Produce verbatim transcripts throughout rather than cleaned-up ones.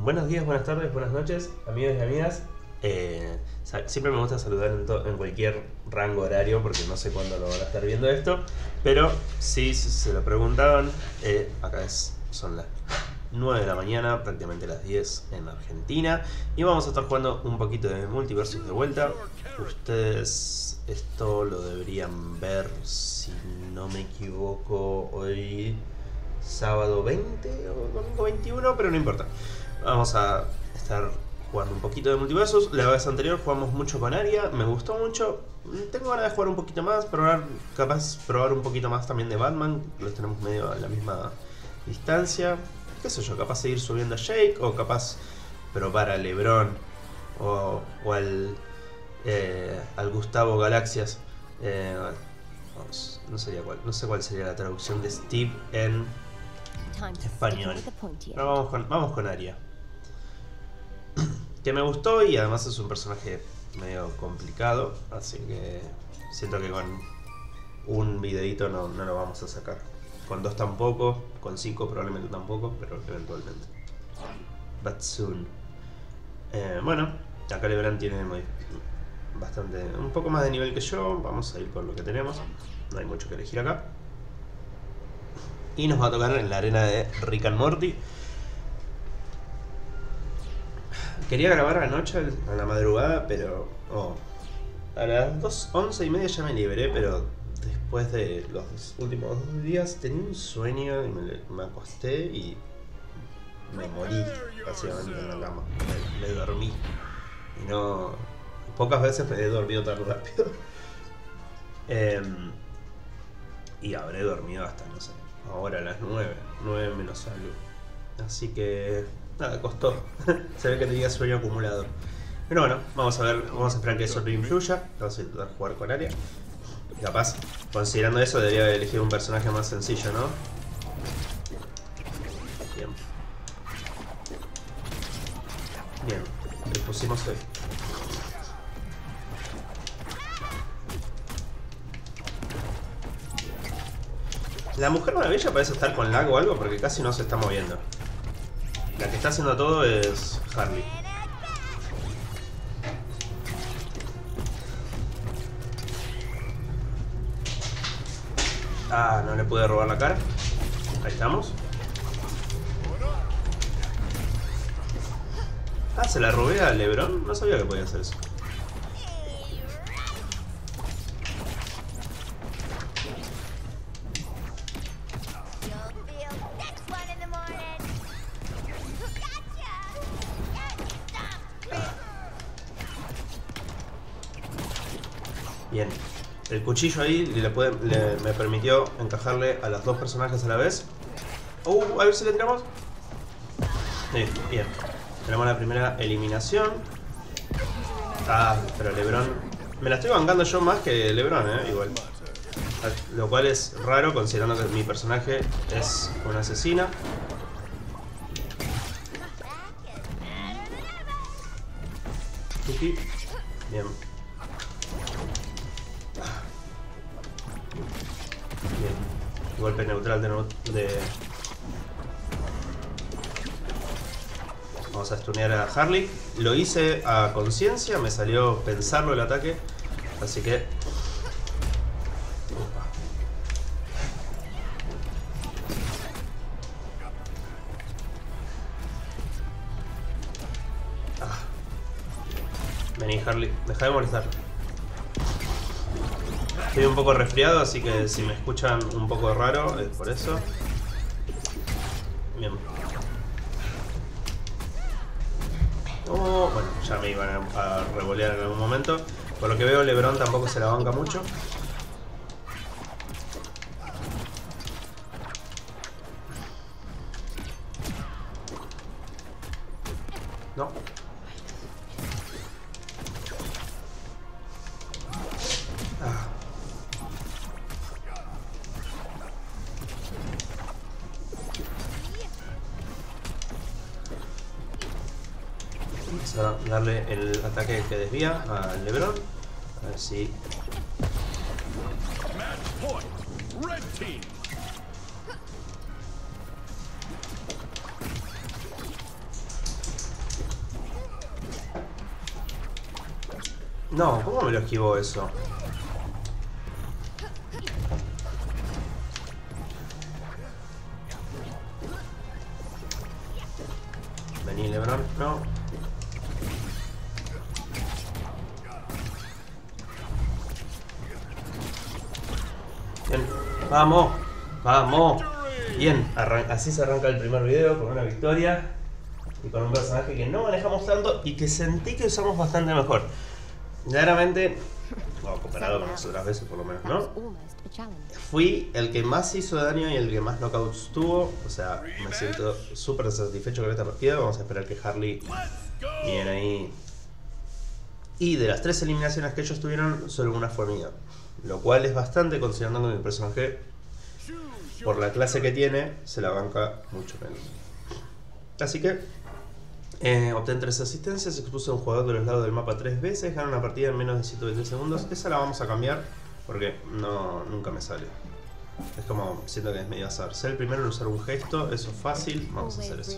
Buenos días, buenas tardes, buenas noches, amigos y amigas. Eh, siempre me gusta saludar en, en cualquier rango horario porque no sé cuándo lo van a estar viendo esto. Pero si se lo preguntaban, eh, acá es, son las nueve de la mañana, prácticamente las diez en Argentina. Y vamos a estar jugando un poquito de Multiversus de vuelta. Ustedes esto lo deberían ver, si no me equivoco, hoy sábado veinte o domingo veintiuno, pero no importa. Vamos a estar jugando un poquito de Multiversus. La vez anterior jugamos mucho con Aria, me gustó mucho. Tengo ganas de jugar un poquito más, probar, capaz probar un poquito más también de Batman. Los tenemos medio a la misma distancia. Qué sé yo, capaz seguir subiendo a Jake, o capaz probar a LeBron o, o al, eh, al Gustavo Galaxias. Eh, vamos, no, sería cuál, no sé cuál sería la traducción de Steve en español. Pero vamos con, vamos con Aria, que me gustó y además es un personaje medio complicado, así que siento que con un videito no, no lo vamos a sacar. Con dos tampoco, con cinco probablemente tampoco, pero eventualmente. But soon. Eh, bueno, acá LeBron tiene bastante, un poco más de nivel que yo. Vamos a ir con lo que tenemos. No hay mucho que elegir acá. Y nos va a tocar en la arena de Rick and Morty. Quería grabar anoche, a la madrugada, pero... Oh, a las dos, once y media ya me liberé, pero después de los últimos dos días tenía un sueño y me, me acosté y me morí, básicamente, en la cama. Me, me dormí. Y no... Pocas veces me he dormido tan rápido. eh, y habré dormido hasta, no sé, ahora a las nueve, nueve menos algo. Así que... nada, costó. Se ve que tenía sueño acumulado. Pero bueno, vamos a ver, vamos a esperar que eso no influya. Vamos a intentar jugar con Aria. Capaz, considerando eso, debería haber elegido un personaje más sencillo, ¿no? Bien. Bien, le pusimos hoy. La Mujer Maravilla parece estar con lag o algo porque casi no se está moviendo. La que está haciendo todo es Harley. Ah, no le pude robar la cara. Ahí estamos. Ah, se la robé a LeBron. No sabía que podía hacer eso. Bien, el cuchillo ahí le puede, le, me permitió encajarle a los dos personajes a la vez. Uh, a ver si le tiramos. Sí, bien. Tenemos la primera eliminación. Ah, pero LeBron... Me la estoy bancando yo más que LeBron, eh, igual. Lo cual es raro considerando que mi personaje es una asesina. Tuki. Bien. Bien. Golpe neutral de, de... Vamos a stunear a Harley. Lo hice a conciencia, me salió pensarlo el ataque. Así que... Upa. Ah. Vení, Harley, deja de molestar. Estoy un poco resfriado, así que si me escuchan un poco raro es por eso. Bien. Oh, bueno, ya me iban a, a revolear en algún momento. Por lo que veo, LeBron tampoco se la banca mucho. No. Ah. Vamos a darle el ataque que desvía a LeBron. A ver si... No, ¿cómo me lo esquivó eso? Vení, Lebron, no. Bien, vamos, vamos. Bien, así se arranca el primer video con una victoria y con un personaje que no manejamos tanto y que sentí que usamos bastante mejor. Claramente, bueno, comparado con las otras veces por lo menos, ¿no? Fui el que más hizo daño y el que más knockouts tuvo. O sea, me siento súper satisfecho con esta partida. Vamos a esperar que Harley viene ahí. Y de las tres eliminaciones que ellos tuvieron, solo una fue mía. Lo cual es bastante, considerando que mi personaje, por la clase que tiene, se la banca mucho menos. Así que eh, obtén tres asistencias, expuso a un jugador de los lados del mapa tres veces, gana una partida en menos de ciento veinte segundos. Esa la vamos a cambiar porque no, nunca me sale. Es como, siento que es medio azar. Ser el primero en usar un gesto, eso es fácil, vamos a hacer eso.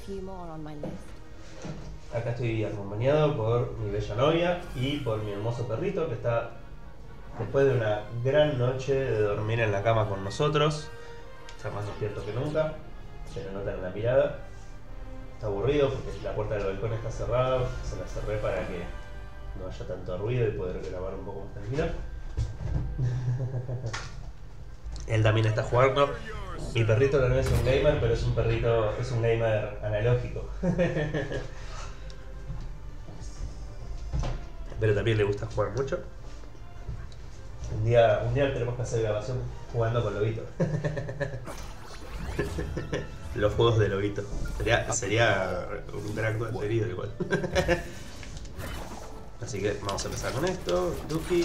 Acá estoy acompañado por mi bella novia y por mi hermoso perrito que está, después de una gran noche de dormir en la cama con nosotros, está más despierto que nunca, se lo nota en la mirada. Está aburrido porque la puerta del balcón está cerrada, se la cerré para que no haya tanto ruido y poder grabar un poco más tranquilo. Él también está jugando. Mi perrito no es un gamer, pero es un perrito, es un gamer analógico. Pero también le gusta jugar mucho. Un día, un día tenemos que hacer grabación jugando con Lobito. Los juegos de Lobito. Sería, sería un gran contenido igual. Así que vamos a empezar con esto. Duki.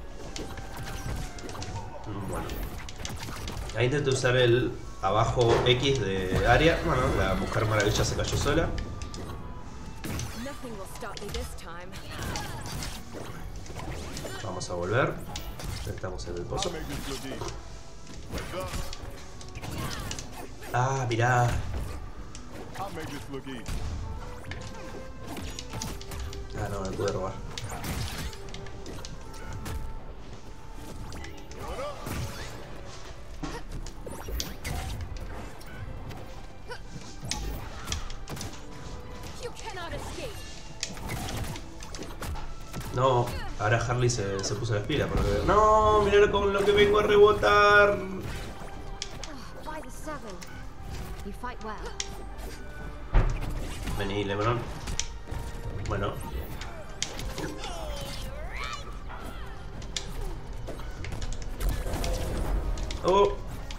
Bueno. Ahí intenté usar el abajo X de área. Bueno, la Mujer Maravilla se cayó sola. Vamos a volver. Estamos en el pozo. Ah, mirá. Ah, no, me pude robar. No, ahora Harley se, se puso las pilas porque... No, mirá con lo que vengo a rebotar. Vení, Lebron. Bueno. Oh.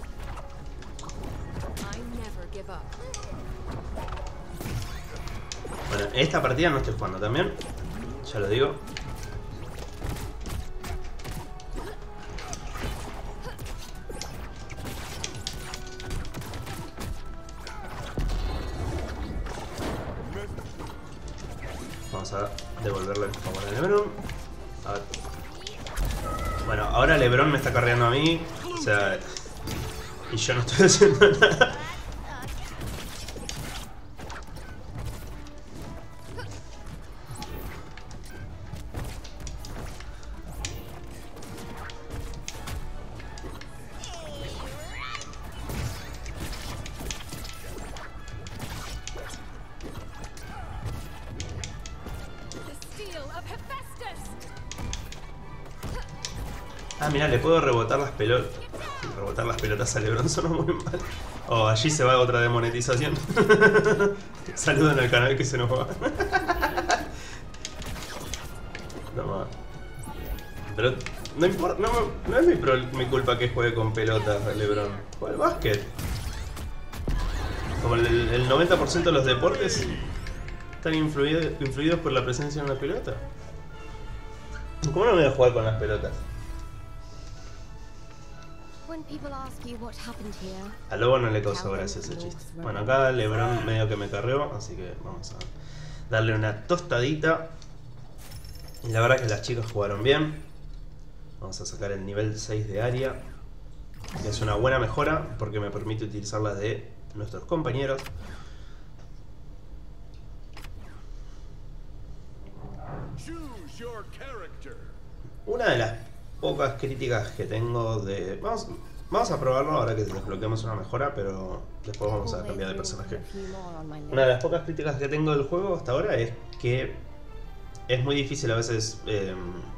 Bueno, esta partida no estoy jugando también. Ya lo digo. Vamos a devolverle el favor a Lebron. A ver. Bueno, ahora Lebron me está carreando a mí. O sea... Y yo no estoy haciendo nada. Ah, mirá, le puedo rebotar las pelotas. Rebotar las pelotas a Lebron sonó muy mal. Oh, allí se va otra demonetización. Saluden al canal que se nos va. No, pero no importa, no, no es mi, pro, mi culpa que juegue con pelotas Lebron. Juega al básquet. Como el, el noventa por ciento de los deportes están influidos, influidos por la presencia de una pelota. ¿Cómo no me voy a jugar con las pelotas? A Lobo no le causó gracia ese chiste. Bueno, acá Lebron medio que me carreó, así que vamos a darle una tostadita. Y la verdad que las chicas jugaron bien. Vamos a sacar el nivel seis de área, que es una buena mejora porque me permite utilizar las de nuestros compañeros. Una de las pocas críticas que tengo de... Vamos, vamos a probarlo ahora que desbloqueamos una mejora, pero después vamos a cambiar de personaje. Una de las pocas críticas que tengo del juego hasta ahora es que es muy difícil a veces eh,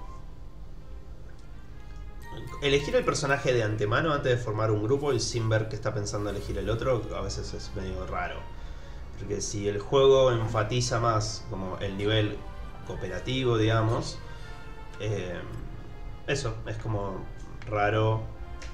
elegir el personaje de antemano antes de formar un grupo y sin ver qué está pensando elegir el otro. A veces es medio raro, porque si el juego enfatiza más como el nivel cooperativo, digamos, eh, eso, es como raro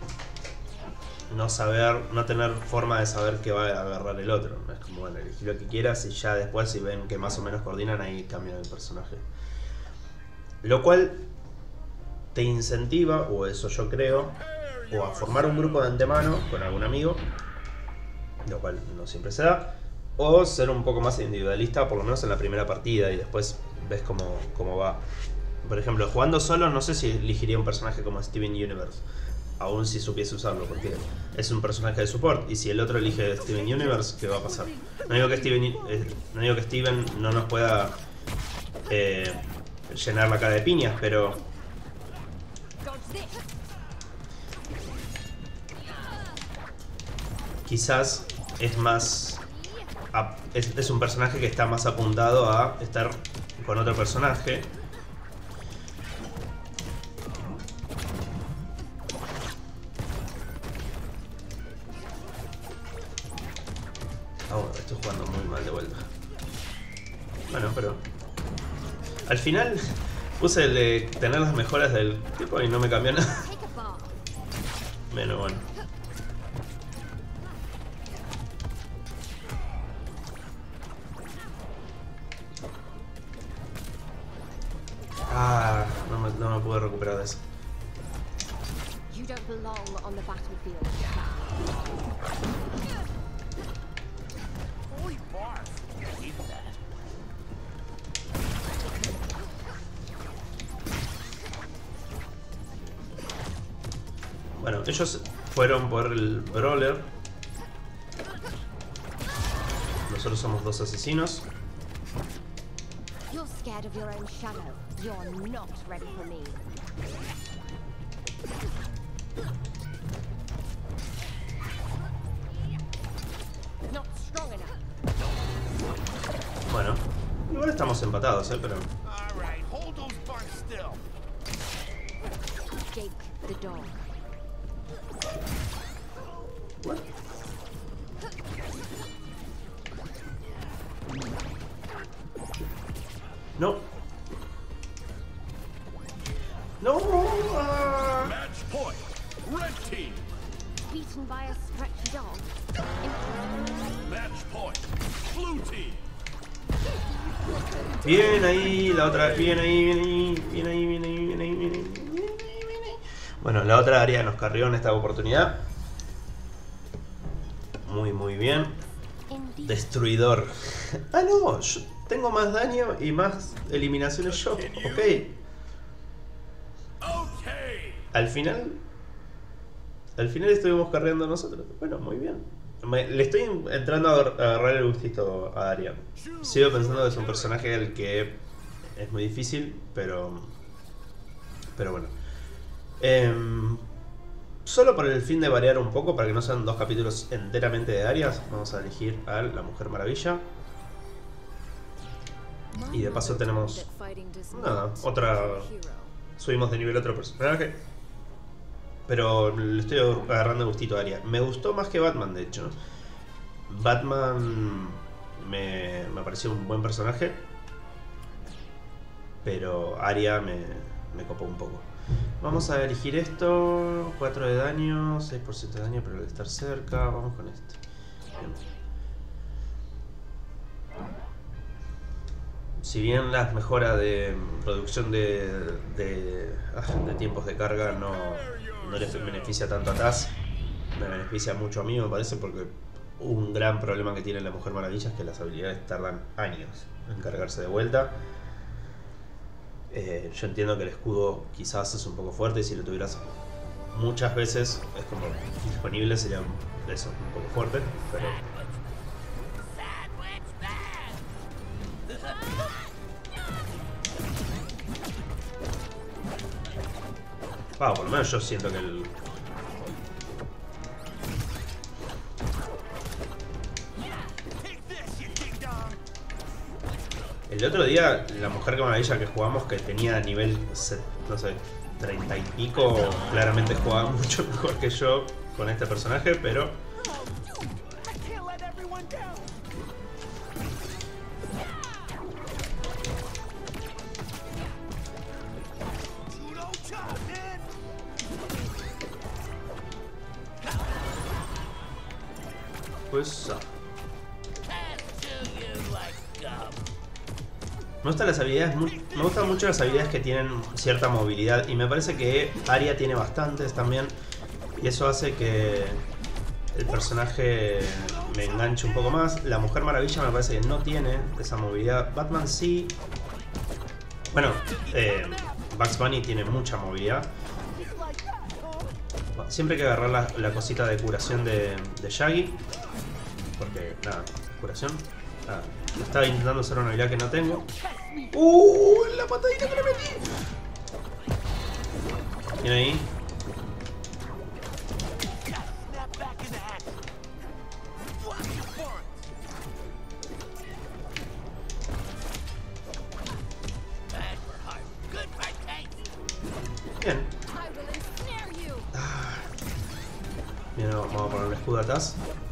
no saber, no tener forma de saber qué va a agarrar el otro. Es como, bueno, elegir lo que quieras y ya después, si ven que más o menos coordinan, ahí cambian el personaje. Lo cual te incentiva, o eso yo creo, o a formar un grupo de antemano con algún amigo, lo cual no siempre se da, o ser un poco más individualista, por lo menos en la primera partida, y después ves cómo, cómo va. Por ejemplo, jugando solo, no sé si elegiría un personaje como Steven Universe, aún si supiese usarlo, porque es un personaje de support, y si el otro elige Steven Universe, ¿qué va a pasar? No digo que Steven, eh, no, digo que Steven no nos pueda eh, llenar la cara de piñas, pero quizás es más... Es, es un personaje que está más apuntado a estar con otro personaje. Oh, estoy jugando muy mal de vuelta. Bueno, pero... Al final puse el de tener las mejoras del tipo y no me cambió nada. Menos bueno. Ah, no me, no me pude recuperar de eso. Bueno, ellos fueron por el brawler. Nosotros somos dos asesinos. Bueno, igual estamos empatados, eh, pero... What? No. No. Uh... Match point. Red team. Beaten by a stretched dog. Match point. Blue team. Bien ahí, la otra, bien ahí, bien ahí, bien ahí, bien ahí, bien ahí, bien ahí, bien ahí, bien ahí. Bueno, la otra área nos carrió en esta oportunidad. Muy, muy bien. Destruidor. Ah, no, yo tengo más daño y más eliminaciones yo. Ok. Al final... Al final estuvimos carreando nosotros. Bueno, muy bien. Me, le estoy entrando a agarrar el gustito a Arya. Sigo pensando que es un personaje al que es muy difícil, pero... Pero bueno. Eh, solo por el fin de variar un poco, para que no sean dos capítulos enteramente de Arya, vamos a elegir a la Mujer Maravilla. Y de paso tenemos... Nada, otra... Subimos de nivel otro personaje. Pero le estoy agarrando el gustito a Arya. Me gustó más que Batman, de hecho. Batman me, me pareció un buen personaje. Pero Arya me, me copó un poco. Vamos a elegir esto. cuatro de daño, seis por ciento de daño, pero al estar cerca. Vamos con este. Bien. Si bien las mejoras de producción de, de, de tiempos de carga no, no les beneficia tanto a Taz, me beneficia mucho a mí, me parece, porque un gran problema que tiene la Mujer Maravilla es que las habilidades tardan años en cargarse de vuelta. Eh, yo entiendo que el escudo quizás es un poco fuerte y si lo tuvieras muchas veces es como disponible, sería eso, un poco fuerte, pero... Ah, por lo menos yo siento que el... El otro día, la Mujer Maravilla que jugamos, que tenía nivel, no sé, treinta y pico, claramente jugaba mucho mejor que yo con este personaje, pero... Pues... Me gustan las habilidades, me gustan mucho las habilidades que tienen cierta movilidad y me parece que Aria tiene bastantes también y eso hace que el personaje me enganche un poco más. La Mujer Maravilla me parece que no tiene esa movilidad. Batman sí. Bueno, eh, Bugs Bunny tiene mucha movilidad. Siempre hay que agarrar la, la cosita de curación de, de Shaggy. Porque, nada, curación. Nada. Estaba intentando hacer una habilidad que no tengo. ¡Uh! La patadita que le metí. Bien ahí. Bien. Ah. Bien, vamos a ponerle escudo atrás.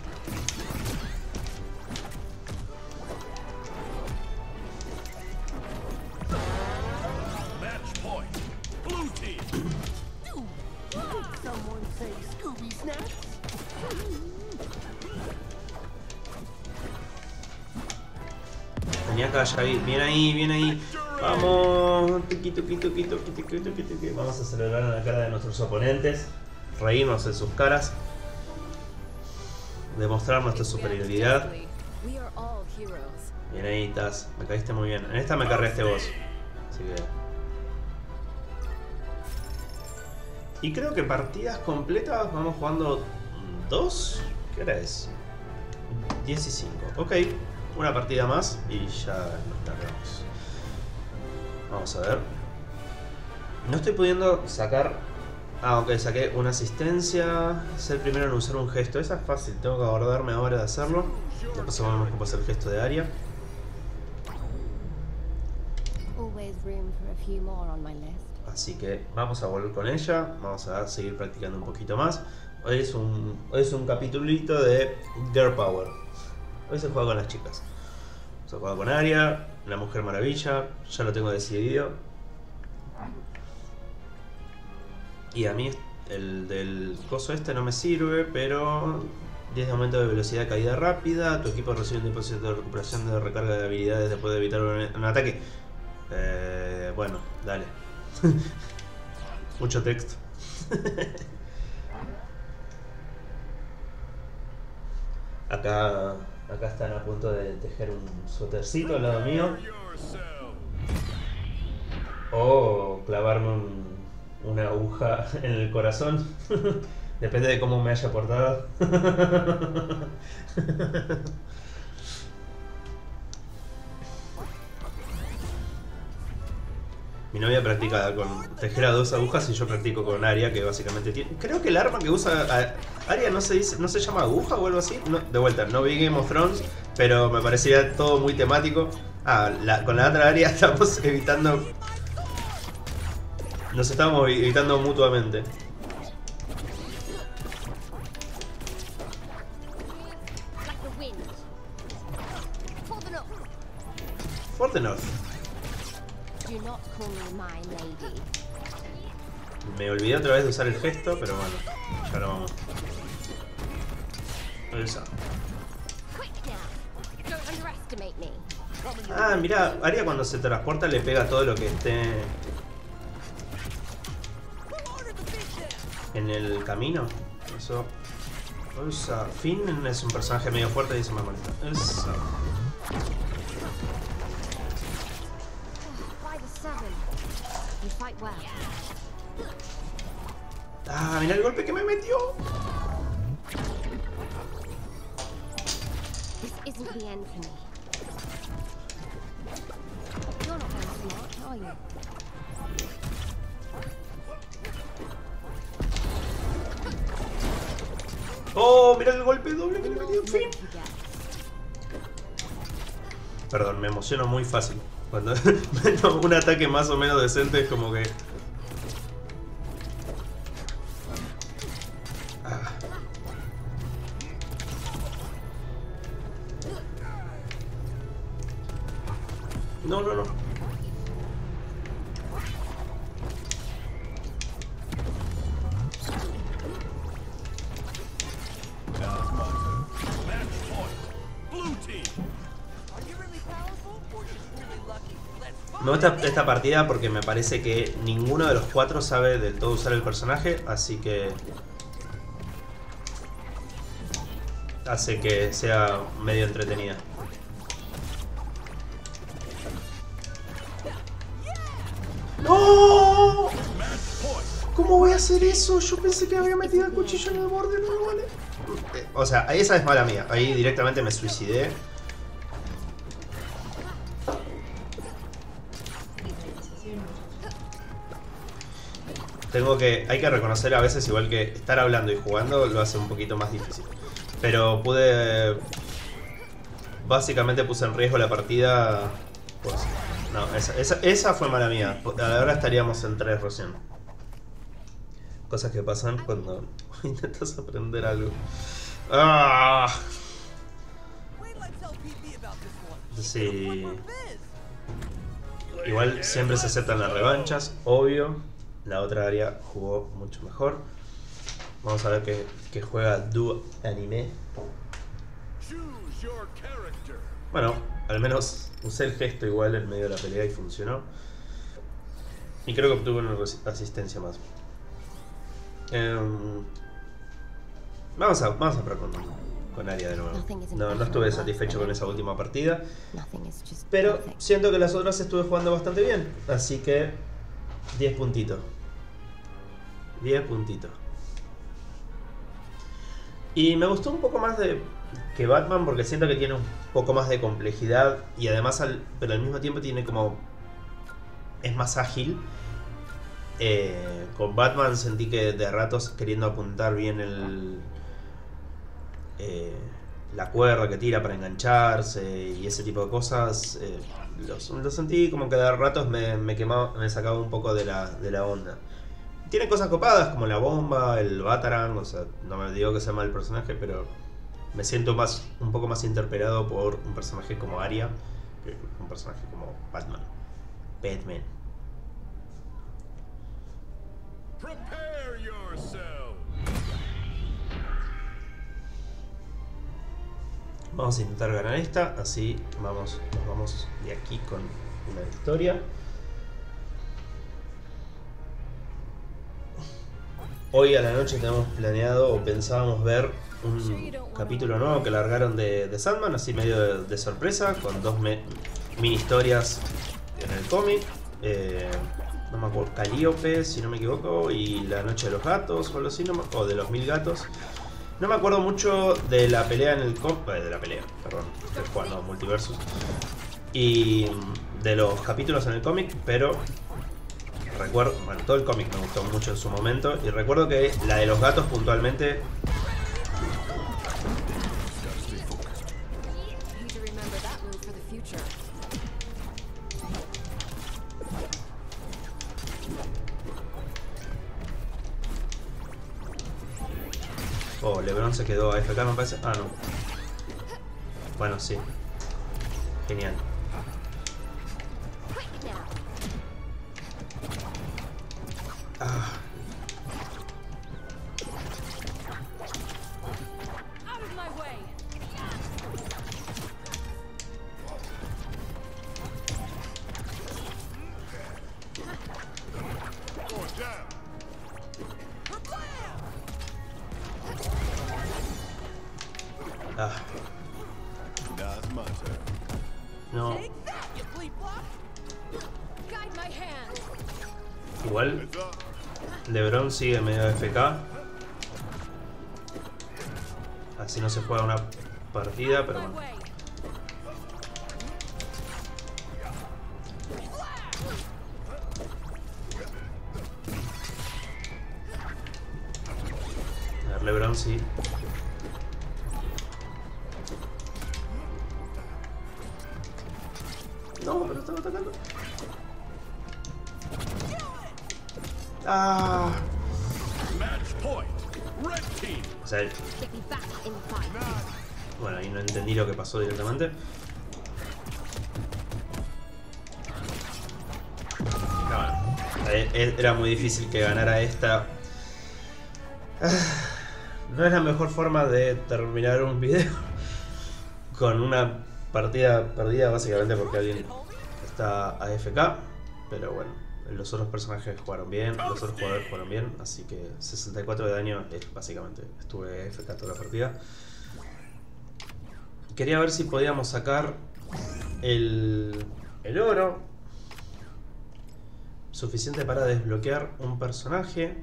Tenía acá Shaggy. Bien ahí, bien ahí. Vamos. Tuki, tuki, tuki, tuki, tuki, tuki, tuki. Vamos a celebrar en la cara de nuestros oponentes. Reírnos en sus caras. Demostrar nuestra superioridad. Bien ahí, Taz. Me caíste muy bien. En esta me cargaste vos. Así que... Y creo que partidas completas vamos jugando dos. ¿Qué hora es? diez y cinco. Ok. Una partida más y ya nos largamos. Vamos a ver. No estoy pudiendo sacar... Ah, ok, saqué una asistencia. Ser el primero en usar un gesto. Esa es fácil, tengo que acordarme ahora de hacerlo. Después vamos a hacer el gesto de Aria. Así que vamos a volver con ella. Vamos a seguir practicando un poquito más. Hoy es un, hoy es un capitulito de Girl Power. Hoy se juega con las chicas. Se juega con Aria, la Mujer Maravilla. Ya lo tengo decidido. Y a mí el del coso este no me sirve, pero diez de aumento de velocidad de caída rápida. Tu equipo recibe un depósito de recuperación de recarga de habilidades después de evitar un, un ataque. Eh, bueno, dale. Mucho texto. Acá, acá están a punto de tejer un suétercito al lado mío. O clavarme un, una aguja en el corazón. Depende de cómo me haya portado. Mi novia practica con tejer a dos agujas y yo practico con Aria, que básicamente tiene... Creo que el arma que usa Aria no se dice, no se llama aguja o algo así. No, de vuelta, no vi Game of Thrones, pero me parecía todo muy temático. Ah, la, con la otra Aria estamos evitando... Nos estamos evitando mutuamente. For the North. Me olvidé otra vez de usar el gesto, pero bueno, ya lo vamos. Esa. Ah, mira, Aria cuando se transporta le pega todo lo que esté en el camino. Eso. Esa. Finn es un personaje medio fuerte y eso me molesta. Esa. Ah, mira el golpe que me metió. ¡Oh! Mira el golpe doble que le metí en fin. Perdón, me emociono muy fácil. Cuando meto un ataque más o menos decente es como que... Ah. No, no, no. Match point. Blue team. Me gusta esta partida porque me parece que ninguno de los cuatro sabe del todo usar el personaje, así que hace que sea medio entretenida. ¡No! ¿Cómo voy a hacer eso? Yo pensé que había metido el cuchillo en el borde, no lo vale. O sea, esa es mala mía. Ahí directamente me suicidé. Tengo que, hay que reconocer a veces igual que estar hablando y jugando lo hace un poquito más difícil. Pero pude... Básicamente puse en riesgo la partida. Pues, no, esa, esa, esa fue mala mía. Ahora estaríamos en tres recién. Cosas que pasan cuando intentas aprender algo. ¡Ah! Sí. Igual siempre se aceptan las revanchas, obvio. La otra área jugó mucho mejor. Vamos a ver qué, qué juega Du Anime. Bueno, al menos usé el gesto igual en medio de la pelea y funcionó. Y creo que obtuve una asistencia más. Um, vamos a vamos a probar con, con Aria de nuevo. No, no estuve satisfecho con esa última partida. Pero siento que las otras estuve jugando bastante bien. Así que diez puntitos. diez puntitos. Y me gustó un poco más de que Batman porque siento que tiene un poco más de complejidad y además al, pero al mismo tiempo tiene como es más ágil. Eh, con Batman sentí que de ratos queriendo apuntar bien el eh, la cuerda que tira para engancharse y ese tipo de cosas, eh, los, los sentí como que de ratos me, me quemaba, me sacaba un poco de la, de la onda. Tiene cosas copadas como la bomba, el Batarang, o sea, no me digo que sea mal personaje, pero me siento más un poco más interpelado por un personaje como Aria que un personaje como Batman. Batman. Prepare yourself. Vamos a intentar ganar esta, así vamos, nos vamos de aquí con una victoria. Hoy a la noche tenemos planeado o pensábamos ver un capítulo nuevo que largaron de, de Sandman, así medio de, de sorpresa, con dos me, mini historias en el cómic. Eh, no me acuerdo, Calíope, si no me equivoco, y La Noche de los Gatos, o algo así, no me, o de los Mil Gatos. No me acuerdo mucho de la pelea en el cómic, eh, de la pelea, perdón, estoy jugando Multiversus, y de los capítulos en el cómic, pero recuerdo, bueno, todo el cómic me gustó mucho en su momento, y recuerdo que la de los gatos puntualmente... Oh, LeBron se quedó A F K, me parece. Ah, no. Bueno, sí. Genial. Ah. Ah. No. Igual LeBron sigue medio A F K. Así no se juega una partida, pero bueno. A ver, LeBron sí. No, me lo estaba atacando. Ah. Match point. Red team. O sea, Get me back in the fight. bueno, ahí no entendí lo que pasó directamente. No, bueno, era muy difícil que ganara esta. No es la mejor forma de terminar un video con una partida perdida, básicamente porque alguien está A F K. Pero bueno, los otros personajes jugaron bien, los otros jugadores jugaron bien, así que sesenta y cuatro de daño es básicamente, estuve A F K toda la partida. Quería ver si podíamos sacar el, el oro suficiente para desbloquear un personaje.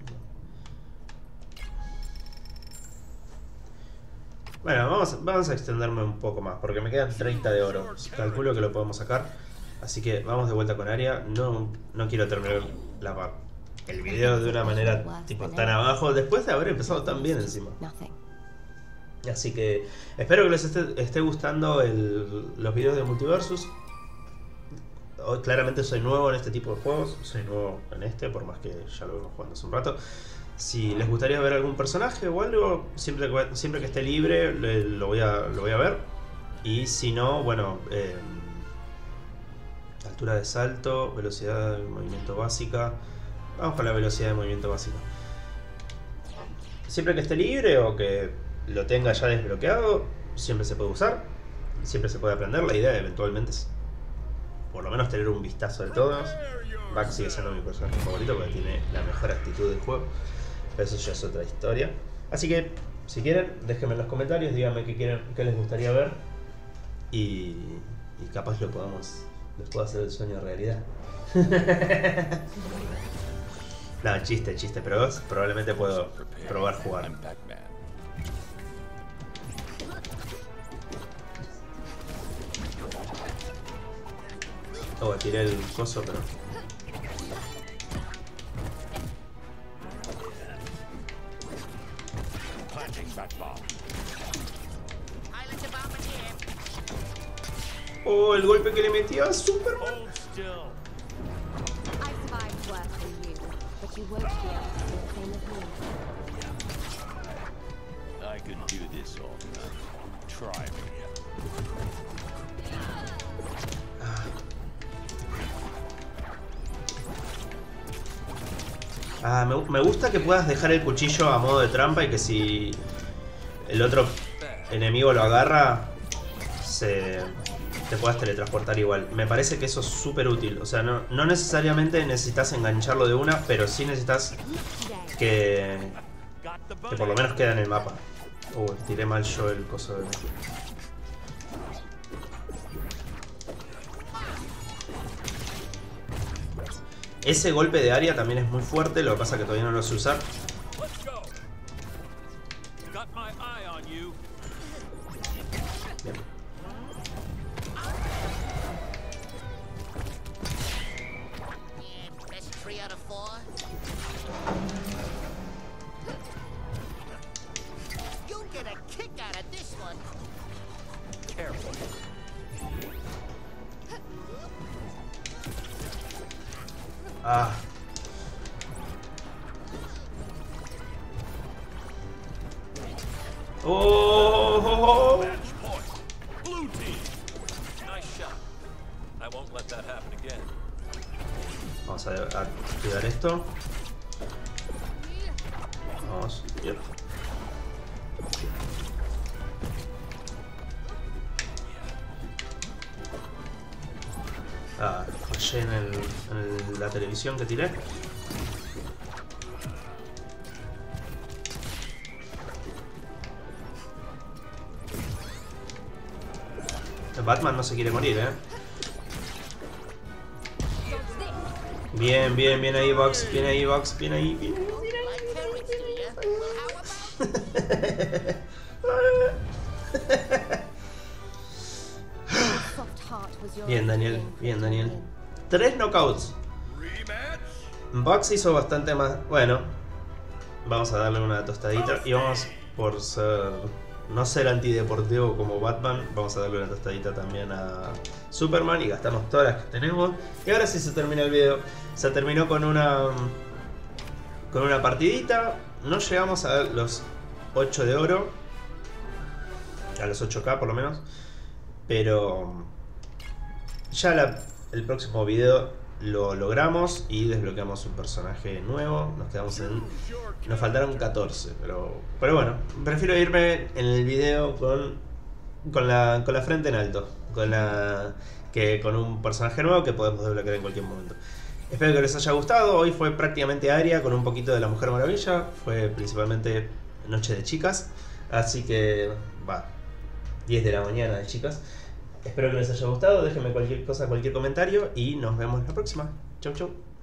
Bueno, vamos, vamos a extenderme un poco más porque me quedan treinta de oro. Calculo que lo podemos sacar. Así que vamos de vuelta con Aria. No, no quiero terminar la, el video de una manera tipo tan abajo después de haber empezado tan bien encima. Así que espero que les esté, esté gustando el, los videos de Multiversus. Hoy claramente soy nuevo en este tipo de juegos. Soy nuevo en este, por más que ya lo vengo jugando hace un rato. Si les gustaría ver algún personaje o algo, siempre, siempre que esté libre lo voy a, lo voy a ver. Y si no, bueno, eh, altura de salto, velocidad de movimiento básica. Vamos con la velocidad de movimiento básica. Siempre que esté libre o que lo tenga ya desbloqueado, siempre se puede usar, siempre se puede aprender. La idea eventualmente es por lo menos tener un vistazo de todos. Buck sigue siendo mi personaje favorito porque tiene la mejor actitud del juego. Pero eso ya es otra historia. Así que, si quieren, déjenme en los comentarios, díganme qué quieren, qué les gustaría ver. Y, y capaz lo podamos, les puedo hacer el sueño realidad. No, chiste, chiste, pero vos probablemente puedo probar jugar. Oh, tiré el coso, pero... Oh, el golpe que le metí a Superman. Hold still. I survived worse than you, but you won't be able to do the same as me. I could do this all night. Try me. Ah, me, me gusta que puedas dejar el cuchillo a modo de trampa y que si el otro enemigo lo agarra, se, te puedas teletransportar igual. Me parece que eso es súper útil. O sea, no, no necesariamente necesitas engancharlo de una, pero sí necesitas que, que por lo menos quede en el mapa. Uh, tiré mal yo el coso de... Ese golpe de Aria también es muy fuerte, lo que pasa es que todavía no lo sé usar. Bien. Ah. Oh, oh, oh. Match point. Blue team. Nice shot. I won't let that happen again. Vamos a activar esto. Vamos. Yep. Ah, fallé en, el, en la televisión que tiré. El Batman no se quiere morir, eh. Bien, bien, bien ahí, Box. Bien ahí, Box. Bien ahí, bien ahí. Bien, Daniel, bien, Daniel. Tres knockouts. Box hizo bastante más. Bueno, vamos a darle una tostadita y vamos por ser no ser antideportivo como Batman, vamos a darle una tostadita también a Superman y gastamos todas las que tenemos. Y ahora sí se termina el video. Se terminó con una con una partidita. No llegamos a los ocho de oro, a los ocho K por lo menos, pero ya la, el próximo video lo logramos y desbloqueamos un personaje nuevo. Nos quedamos en... Nos faltaron catorce, pero, pero bueno, prefiero irme en el video con, con, la, con la frente en alto, con la, que con un personaje nuevo que podemos desbloquear en cualquier momento. Espero que les haya gustado. Hoy fue prácticamente Aria con un poquito de la Mujer Maravilla. Fue principalmente noche de chicas, así que va, diez de la mañana de chicas. Espero que les haya gustado, déjenme cualquier cosa, cualquier comentario y nos vemos la próxima. Chau chau.